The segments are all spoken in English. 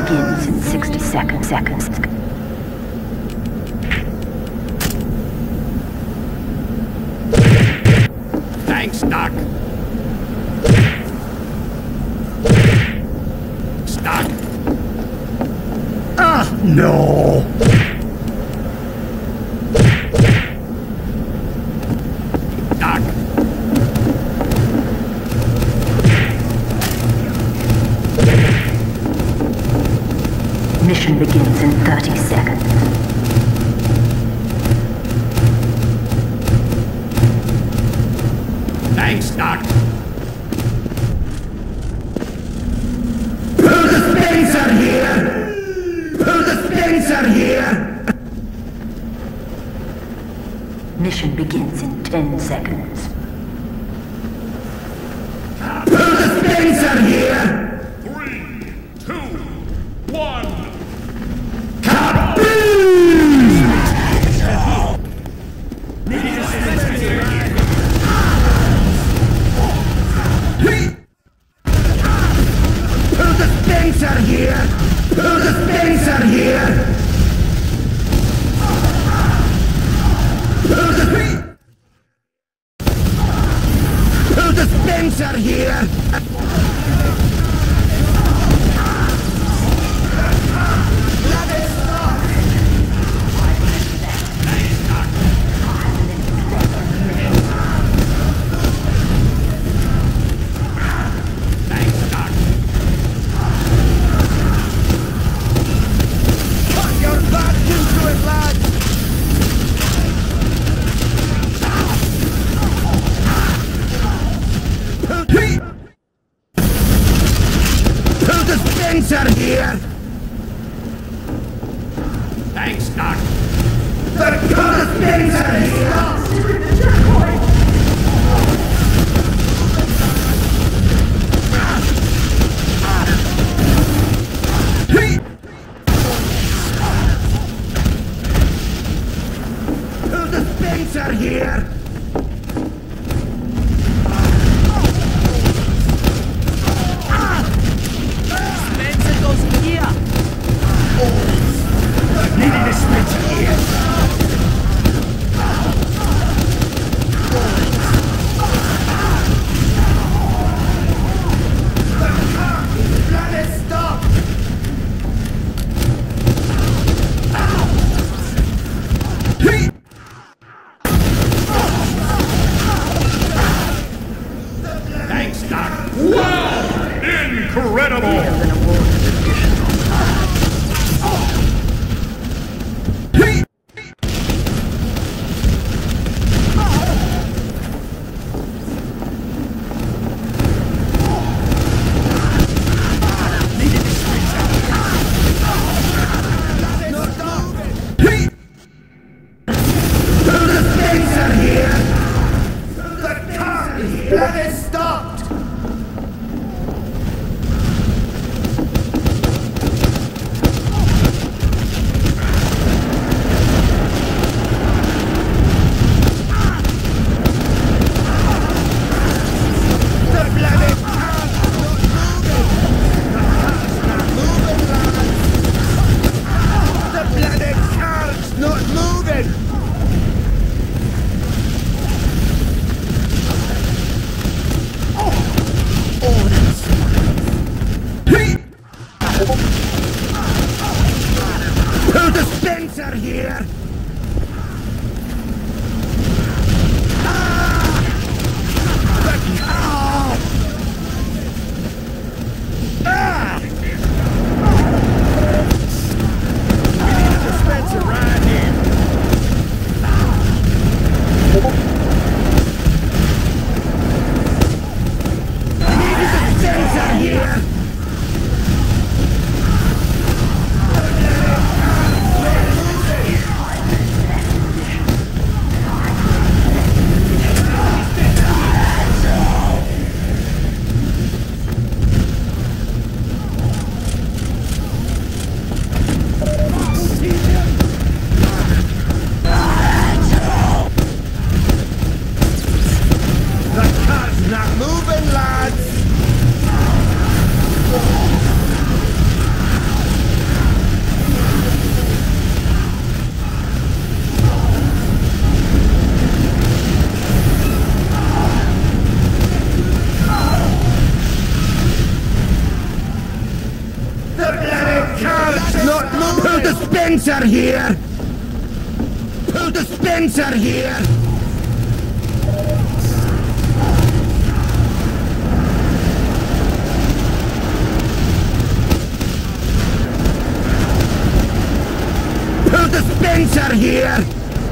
begins in 60 seconds. Thanks, Doc. Doc. Ah, no! Doc. Mission begins in 30 seconds. Thanks, Doc. Pull the Spencer here! Pull the Spencer here! Mission begins in 10 seconds. Pull the Spencer here! 3, 2, 1. Pull the Spencer here! Pull the Spencer here! Pull the Spencer here! Spencer here! Thanks, Doc. Pull the Spencer here! Pull the Spencer here! Needed a Spencer here! Let it stop! Thanks, Doc. Wow! Incredible! Let it stopped! The bloody car's not moving! The bloody car's not moving! Pull the Spencer here! The cow! We need a dispenser right here! We need a dispenser here! bloody car's not moving! Pull the Spencer here! Pull the Spencer here! Pull the Spencer here!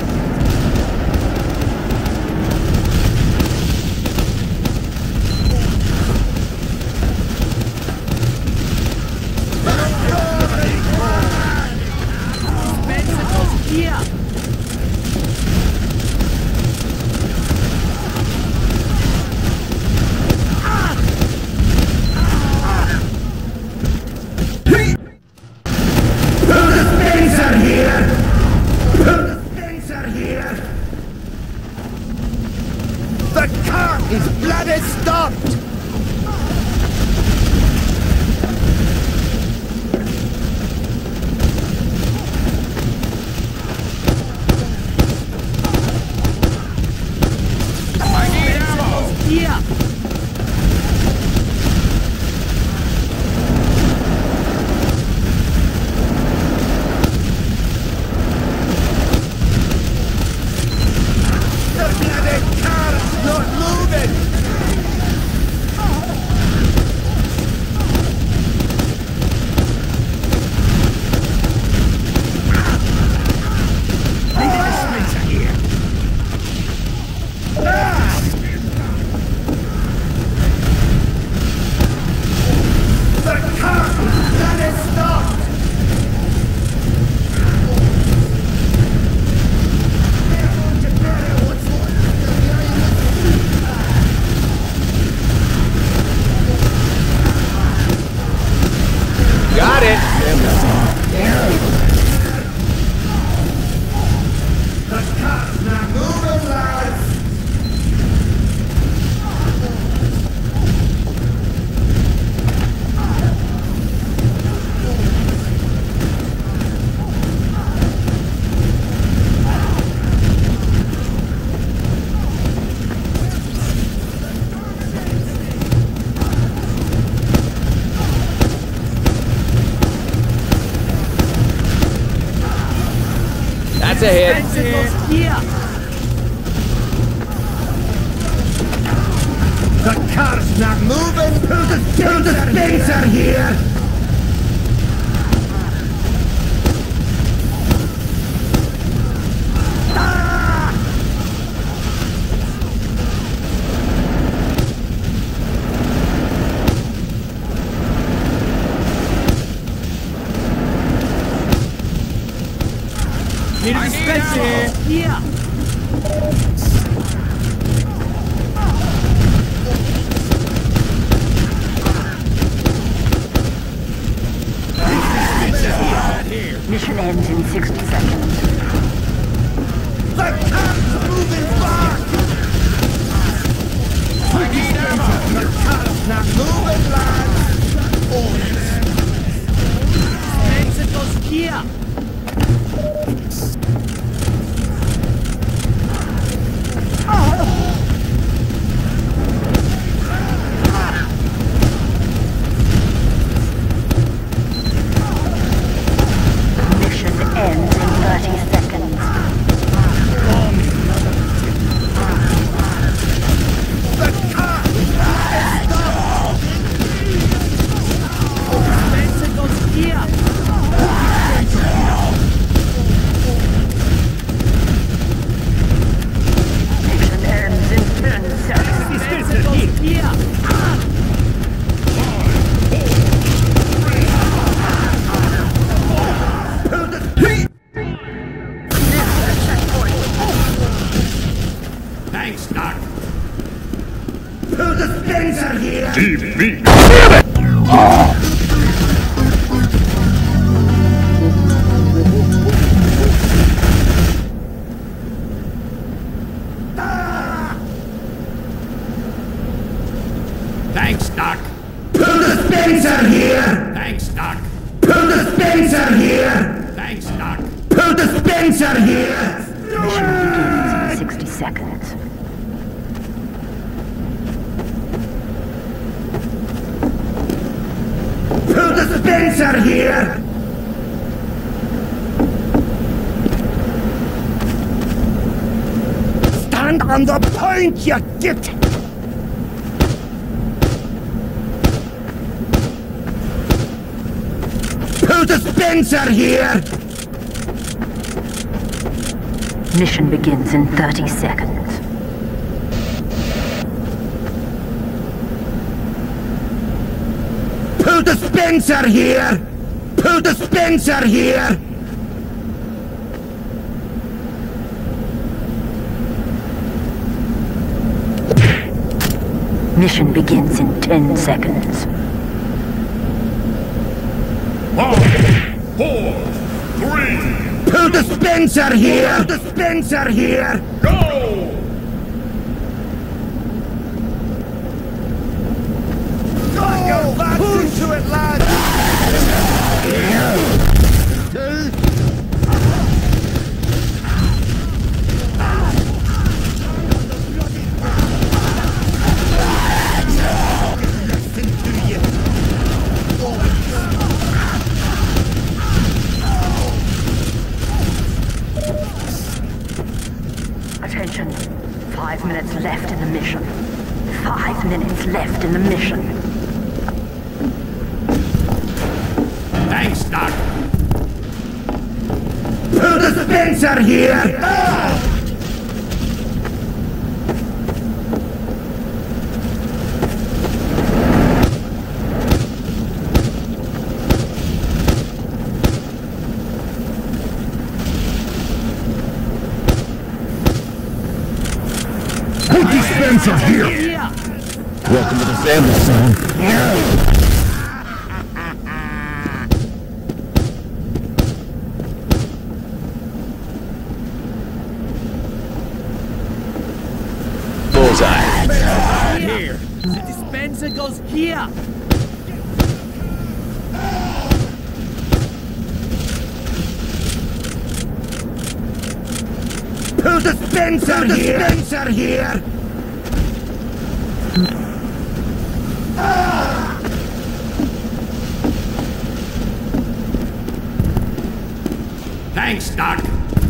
The car is bloody stopped! I need ammo! Yeah. The bloody car is not moving! The car is bloody stopped! Got it! The car's not moving, lads! That's a hit. Yeah. The car's not moving! Pull the Spencer here! Need a I need dispenser. ammo. Yeah. Mission ends in 60 seconds. The car's moving back! I need ammo! The car's not moving, lads! Yeah. Mission ends in 30 seconds. The car is Yeah. Mission ends in 10 seconds. Yeah. Thanks, Doc. Pull the Spencer here! TV. Thanks, Doc. Pull the Spencer here! Thanks, Doc. Pull the Spencer here! Thanks, Doc. Pull the Spencer here! Mission begins in 60 seconds. Pull the Spencer dispenser here! Stand on the point, you git! Pull dispenser here! Mission begins in 30 seconds. Pull dispenser here! Pull dispenser here! Mission begins in 10 seconds. 5, 4, 3, Pull dispenser here! Pull dispenser here! go! Got your backs into it, lad! Attention. 5 minutes left in the mission. 5 minutes left in the mission. Thanks, Doc. Pull dispenser here! Put dispenser here! Hier! Welcome to the family, son. Bullseye. Here! The dispenser goes here! Pull dispenser here! Dispenser here! Thanks, Doc.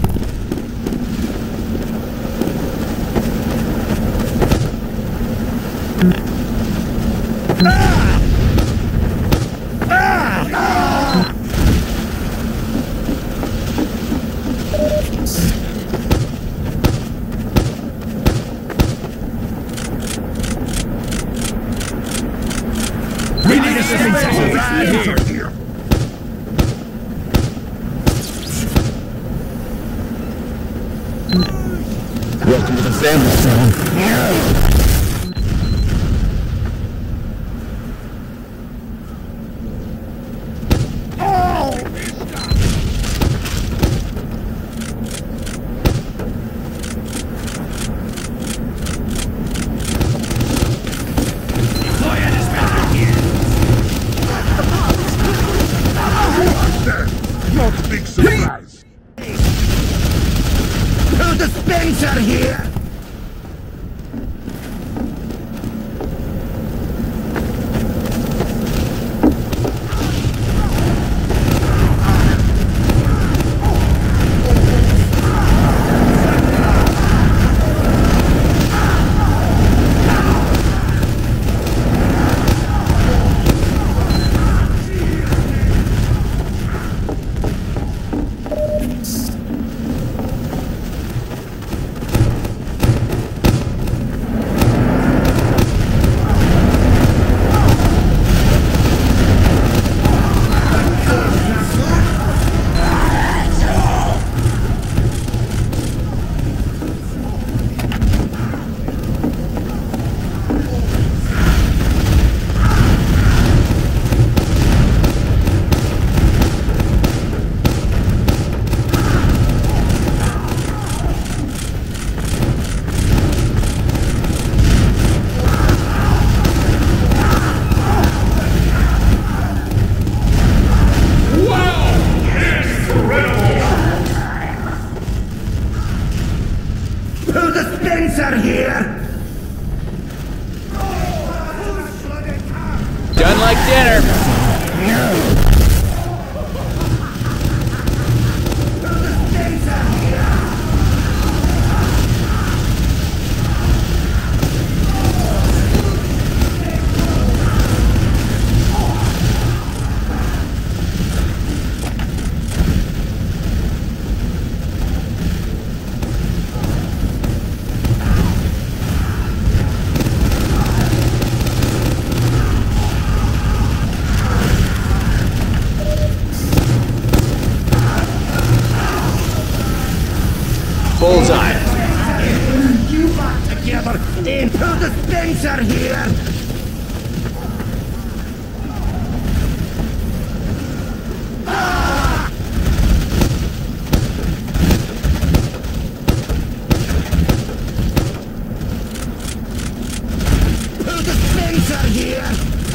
We need a dispenser right here. Welcome to the family, son. Deploy a dispenser here. Not a big surprise. Pull dispenser here! bullseye. You back together in. Pull the Spencer here. Pull the Spencer here.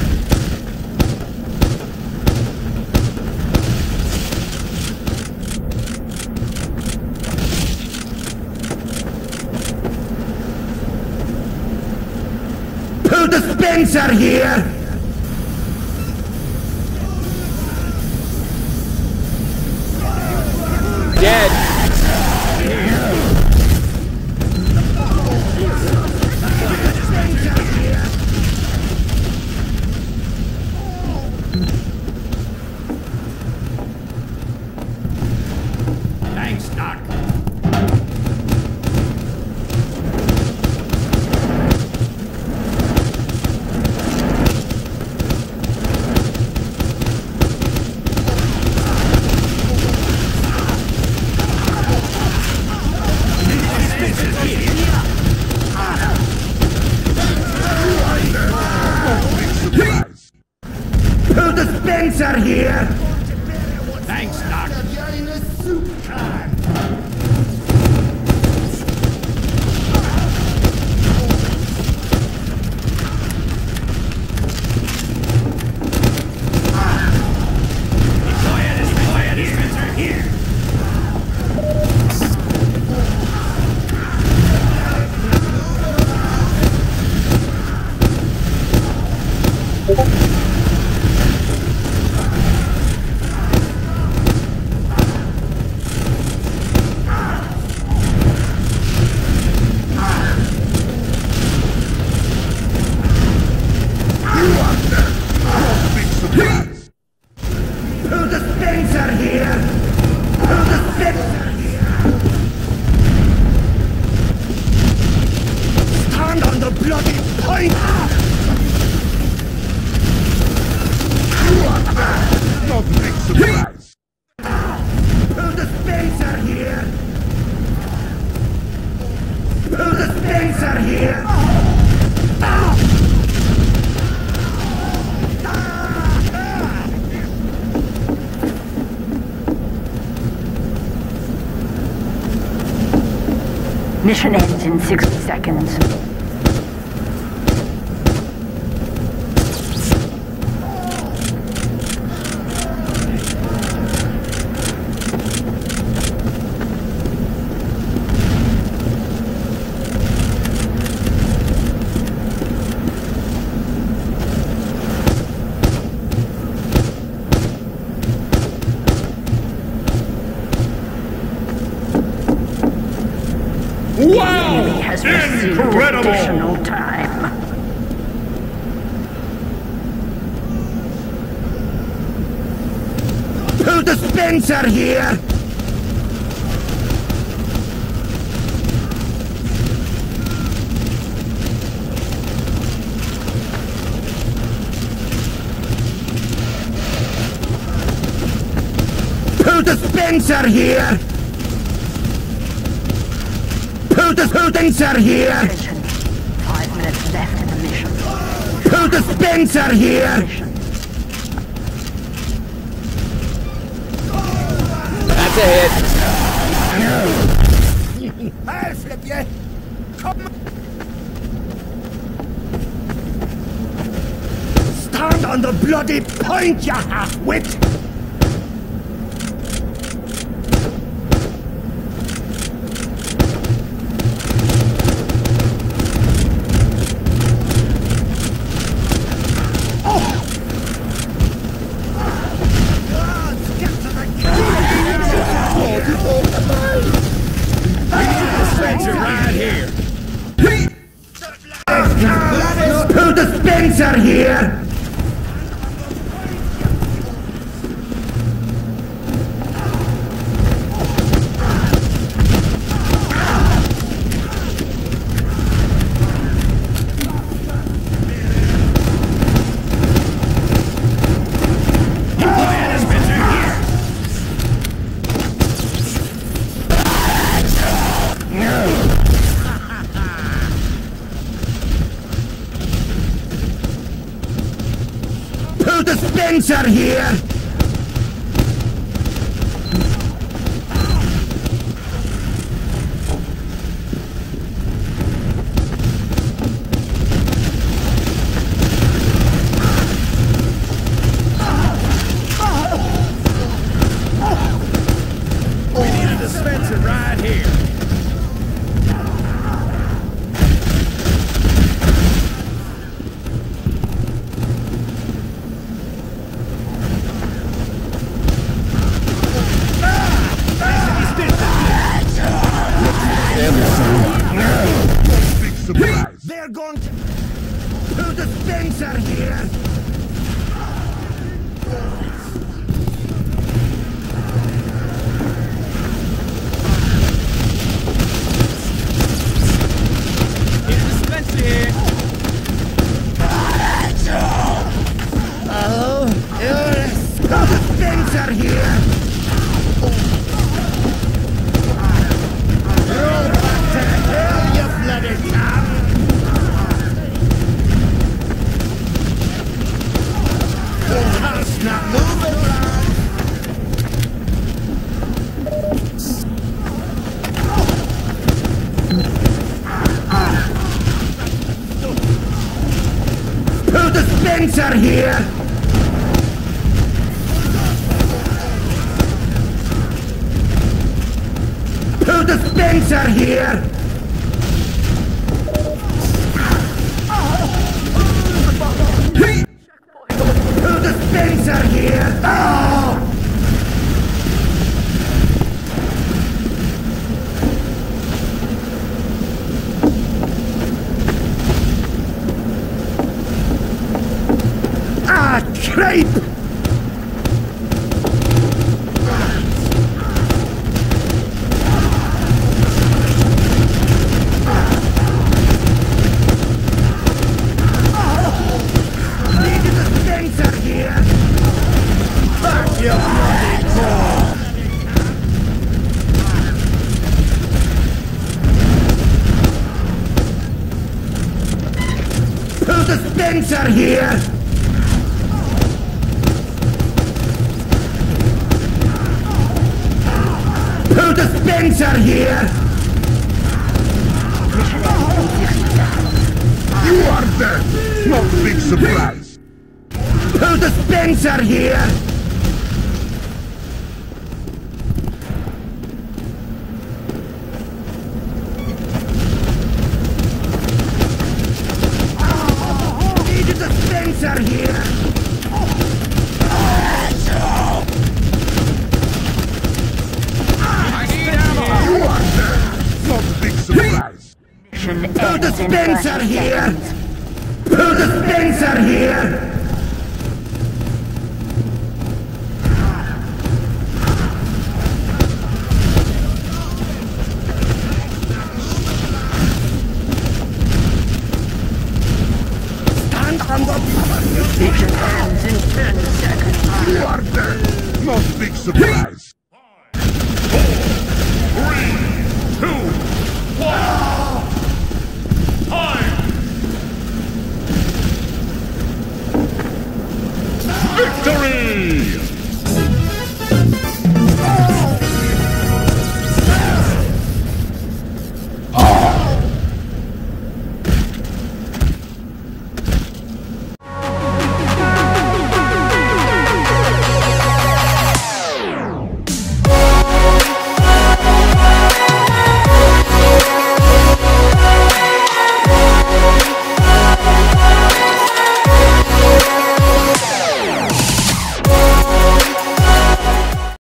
Pull the Spencer here! Dead. Thanks, Doc. Pull the Spencer here! Thanks, Doc. You're in a soup can! Deploy a dispenser here. Pull the Spencer here! Pull the Spencer here! Stand on the bloody point! Not big surprise! Pull the Spencer here! Pull the Spencer here! Mission ends in 60 seconds. Wow! Enemy has received Incredible! additional time. Pull the Spencer here! Pull the Spencer here! Pull the Spencer here! Attention. 5 minutes left in the mission. Pull the Spencer here! Mission. That's a hit. I'll flip you! Come! Stand on the bloody point, you half-wit! Dispenser right here. Pull the Spencer here! Spencer here! We need a dispenser right here. Big surprise! They're going to... Put the Spencer here! Here's a dispenser here. Oh, yes! Put the Spencer here! Roll back to hell, you bloody cop! Can't not moving around! Put the Spencer here! Put the Spencer here! Put the Spencer here! Oh! Ah, creep! Needed a Spencer here! Back your bloody paw! Put the Spencer here! Put the Spencer here! You are dead! Not a big surprise! Put the Spencer here! Needed the Spencer here! I need ammo. You are dead! Not a big surprise! Mission Put the ends in Spencer 30 here! seconds. Put the Spencer here! Stand on the Mission ends in 10 seconds. You are dead! Not a big surprise! 3, 2, 1. Time. Victory!